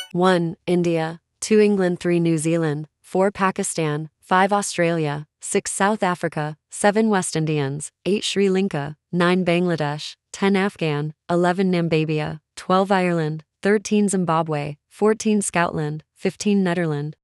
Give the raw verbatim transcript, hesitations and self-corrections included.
one. India, two. England, three. New Zealand, four. Pakistan, five. Australia, six. South Africa, seven. West Indies, eight. Sri Lanka, nine. Bangladesh, ten. Afghan, eleven. Namibia, twelve. Ireland, thirteen. Zimbabwe, fourteen. Scotland, fifteen. Netherlands,